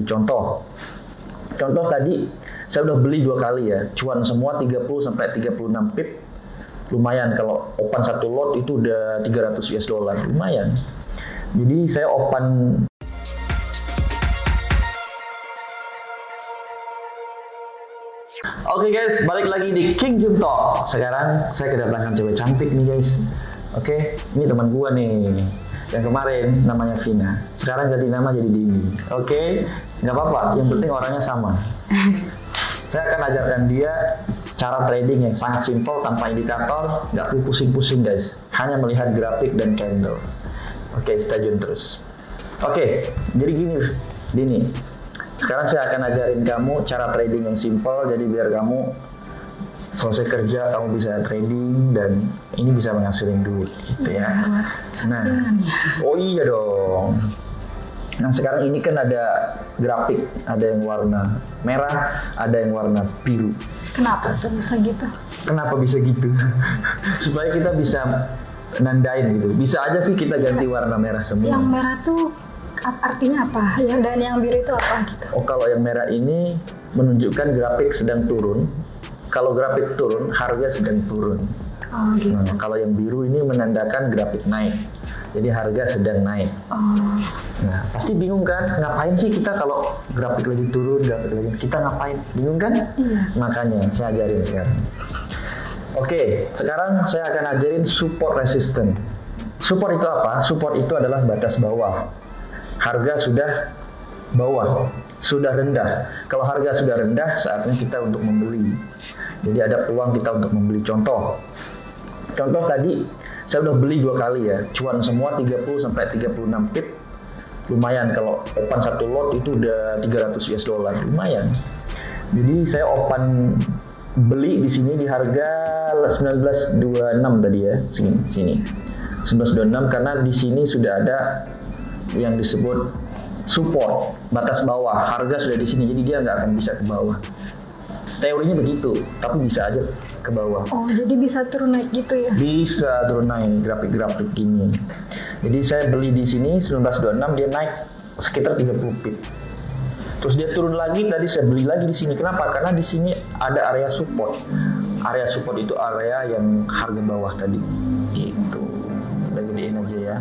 Contoh tadi saya udah beli 2 kali ya, cuan semua 30 sampai 36 pip. Lumayan kalau open satu lot itu udah 300 US dollar, lumayan. Jadi saya open. Oke guys, balik lagi di King Jum Talk. Sekarang saya kedatangan cewek cantik nih guys. Oke, ini teman gua nih. Yang kemarin namanya Vina, sekarang ganti nama jadi Dini. Oke, nggak apa-apa. Yang penting orangnya sama. Saya akan ajarkan dia cara trading yang sangat simpel tanpa indikator, nggak perlu pusing-pusing guys. Hanya melihat grafik dan candle. Oke, stay tune terus. Oke, jadi gini, Dini. Sekarang saya akan ajarin kamu cara trading yang simpel, jadi biar kamu selesai kerja kamu bisa trading dan ini bisa menghasilkan duit, gitu ya. Nah, oh iya dong. Nah sekarang ini kan ada grafik, ada yang warna merah, ada yang warna biru. Kenapa tuh bisa gitu? Kenapa bisa gitu? Supaya kita bisa nandain gitu. Bisa aja sih kita ganti warna merah semua. Yang merah tuh artinya apa? Dan yang biru itu apa gitu? Oh, kalau yang merah ini menunjukkan grafik sedang turun. Kalau grafik turun, harga sedang turun. Oh, gitu. Nah, kalau yang biru ini menandakan grafik naik. Jadi harga sedang naik. Oh. Nah, pasti bingung kan? Ngapain sih kita kalau grafik lagi turun, grafik lagi kita ngapain? Bingung kan? Iya. Makanya saya ajarin sekarang. Oke, sekarang saya akan ajarin support resistance. Support itu apa? Support itu adalah batas bawah. Harga sudah bawah, sudah rendah. Kalau harga sudah rendah, saatnya kita untuk membeli. Jadi ada peluang kita untuk membeli. Contoh tadi saya udah beli 2 kali ya, cuan semua 30 sampai 36 pip. Lumayan kalau open satu lot itu udah 300 US dollar, lumayan. Jadi saya open beli di sini di harga 19.26 tadi ya, sini. 19.26 karena di sini sudah ada yang disebut support, batas bawah. Harga sudah di sini, jadi dia nggak akan bisa ke bawah. Teorinya begitu, tapi bisa aja ke bawah. Oh, jadi bisa turun naik gitu ya? Bisa turun naik, grafik-grafik gini. Jadi saya beli di sini 19.26, dia naik sekitar 30 pip. Terus dia turun lagi, tadi saya beli lagi di sini. Kenapa? Karena di sini ada area support. Area support itu area yang harga bawah tadi. Gitu. Kita gedein aja ya.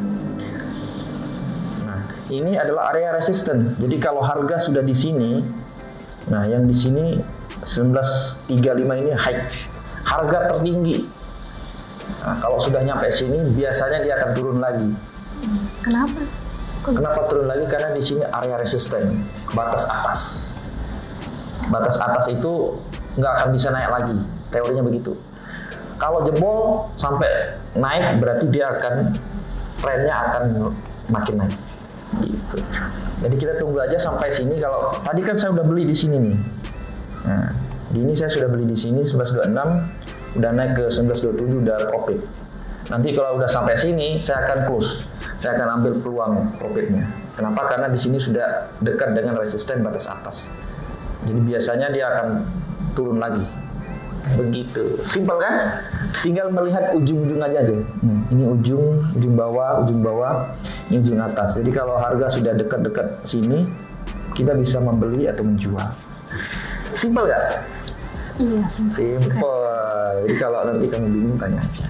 Nah, ini adalah area resistance. Jadi kalau harga sudah di sini, nah yang di sini 19.35 ini high, harga tertinggi. Nah, kalau sudah nyampe sini biasanya dia akan turun lagi. Kenapa? Kenapa turun lagi? Karena di sini area resisten, batas atas. Batas atas itu nggak akan bisa naik lagi. Teorinya begitu. Kalau jebol sampai naik berarti dia akan trennya akan makin naik. Gitu. Jadi kita tunggu aja sampai sini. Kalau tadi kan saya udah beli di sini nih. Nah, ini saya sudah beli di sini 11.26, udah naik ke 19.27 udah profit. Nanti kalau udah sampai sini saya akan close. Saya akan ambil peluang profitnya. Kenapa? Karena di sini sudah dekat dengan resisten batas atas. Jadi biasanya dia akan turun lagi. Begitu. Simpel kan? Tinggal melihat ujung-ujung aja. Ini ujung bawah, ini ujung atas. Jadi kalau harga sudah dekat-dekat sini, kita bisa membeli atau menjual. Simpel nggak? Iya, simpel. Jadi kalau nanti kamu bingung tanya aja.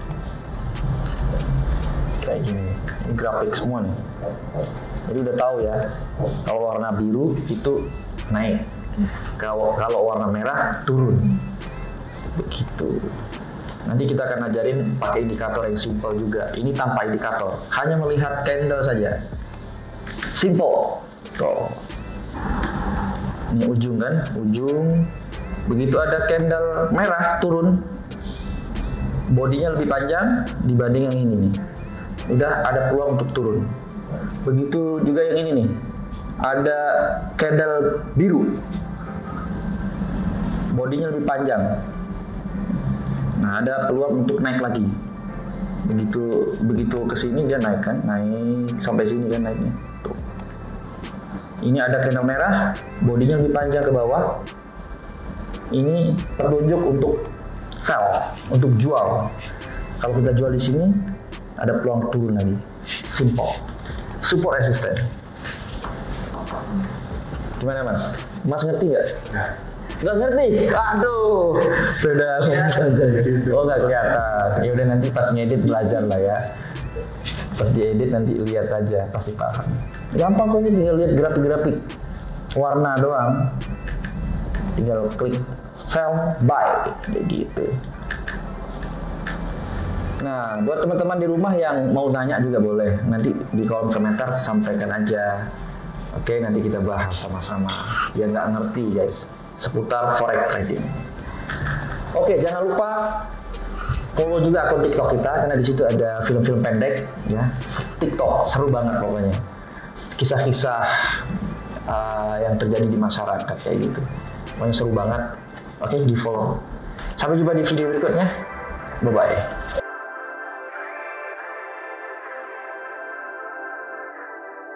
Kayak gini. Ini grafik semua nih. Jadi udah tahu ya. Kalau warna biru itu naik. Kalau warna merah turun. Begitu. Nanti kita akan ajarin pakai indikator yang simple juga. Ini tanpa indikator, hanya melihat candle saja. Simple. Tuh. Ini ujung kan, ujung. Begitu ada candle merah turun, bodinya lebih panjang dibanding yang ini nih. Udah ada peluang untuk turun. Begitu juga yang ini nih. Ada candle biru, bodinya lebih panjang. Nah, ada peluang untuk naik lagi. Begitu ke sini dia naik kan, naik sampai sini kan naiknya. Tuh. Ini ada candle merah, bodinya lebih panjang ke bawah. Ini petunjuk untuk sell, untuk jual. Kalau kita jual di sini, ada peluang turun lagi. Simple. Support resisten. Gimana Mas? Mas ngerti nggak? Nggak ngerti? Aduh, sudah oh nggak kelihatan. Ya udah nanti pas ngedit belajar lah ya. Pas diedit nanti lihat aja, pasti paham. Gampang kok, tinggal lihat grafik-grafik warna doang. Tinggal klik sell buy kayak gitu. Nah, buat teman-teman di rumah yang mau nanya juga boleh. Nanti di kolom komentar sampaikan aja. Oke, nanti kita bahas sama-sama. Yang nggak ngerti guys, seputar forex trading. Oke, jangan lupa follow juga akun TikTok kita karena di situ ada film-film pendek ya. TikTok seru banget pokoknya. Kisah-kisah yang terjadi di masyarakat kayak gitu. Pokoknya seru banget. Oke, di follow. Sampai jumpa di video berikutnya. Bye bye.